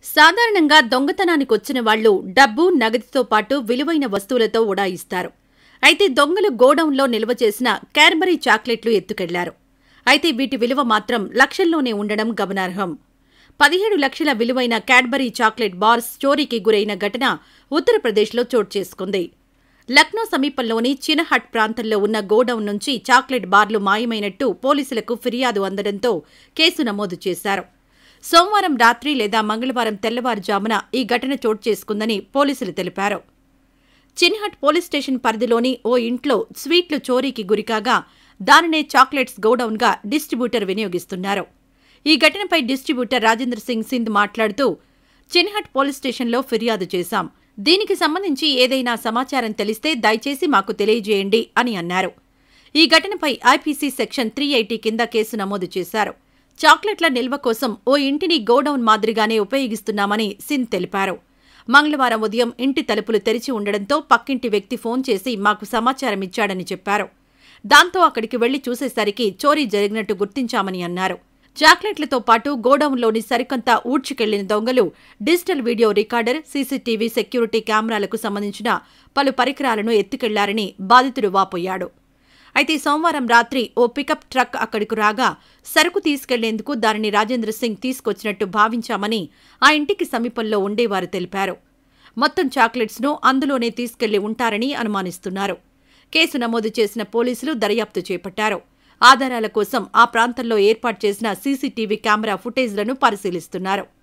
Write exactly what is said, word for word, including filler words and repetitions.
సాధారణంగా దొంగతనానికొచ్చిన వాళ్లు డబ్బు, నగదుతో పాటు విలువైన వస్తువులతో ఉడాయిస్తారు. అయితే దొంగలు గోడౌన్లో నిల్వ చేసిన క్యాడ్బరీ చాక్లెట్లు ఎత్తుకెళ్లారు. అయితే వీటి విలువ మాత్రం లక్షల్లోనే ఉండడం గమనార్హం. పదిహేడు లక్షల విలువైన క్యాడ్బరీ చాక్లెట్ బార్స్ చోరీకి గురైన ఘటన ఉత్తరప్రదేశ్లో చోటు చేసుకుంది. లక్నో సమీపంలోని చినహట్ ప్రాంతంలో ఉన్న గోడౌన్ నుంచి చాక్లెట్ బార్లు మాయమైనట్టు పోలీసులకు ఫిర్యాదు అందడంతో కేసు నమోదు చేశారు. సోమవారం రాత్రి లేదా మంగళవారం తెల్లవారుజామున ఈ ఘటన చోటు చేసుకుందని పోలీసులు తెలిపారు. చిన్హట్ పోలీస్ స్టేషన్ పరిధిలోని ఓ ఇంట్లో స్వీట్లు చోరీకి గురికాగా దానినే చాక్లెట్స్ గోడౌన్గా డిస్ట్రిబ్యూటర్ వినియోగిస్తున్నారు. ఈ ఘటనపై డిస్ట్రిబ్యూటర్ రాజేంద్ర సింగ్ సింధ్ మాట్లాడుతూ, చిన్హట్ పోలీస్ స్టేషన్లో ఫిర్యాదు చేశాం. దీనికి సంబంధించి ఏదైనా సమాచారం తెలిస్తే దయచేసి మాకు తెలియజేయండి అని అన్నారు. ఈ ఘటనపై ఐపీసీ సెక్షన్ త్రీ ఎయిటీ కింద కేసు నమోదు చేశారు. చాక్లెట్ల నిల్వ కోసం ఓ ఇంటిని గోడౌన్ మాదిరిగానే ఉపయోగిస్తున్నామని సింధ్ తెలిపారు. మంగళవారం ఉదయం ఇంటి తలుపులు తెరిచి ఉండడంతో పక్కింటి వ్యక్తి ఫోన్ చేసి మాకు సమాచారం ఇచ్చాడని చెప్పారు. దాంతో అక్కడికి వెళ్లి చూసేసరికి చోరీ జరిగినట్టు గుర్తించామని అన్నారు. చాక్లెట్లతో పాటు గోడౌన్లోని సరికొంత ఊడ్చుకెళ్లిన దొంగలు digital video recorder, CCTV security కెమెరాలకు సంబంధించిన పలు పరికరాలను ఎత్తుకెళ్లారని బాధితుడు వాపోయాడు. అయితే సోమవారం రాత్రి ఓ పికప్ ట్రక్ అక్కడికి రాగా సరుకు తీసుకెళ్లేందుకు దానిని రాజేంద్ర సింగ్ తీసుకొచ్చినట్టు భావించామని ఆ ఇంటికి సమీపంలో ఉండేవారు తెలిపారు. మొత్తం చాక్లెట్స్ను అందులోనే తీసుకెళ్లి ఉంటారని అనుమానిస్తున్నారు. కేసు నమోదు చేసిన పోలీసులు దర్యాప్తు చేపట్టారు. ఆధారాల కోసం ఆ ప్రాంతంలో ఏర్పాటు చేసిన సీసీటీవీ కెమెరా ఫుటేజ్లను పరిశీలిస్తున్నారు.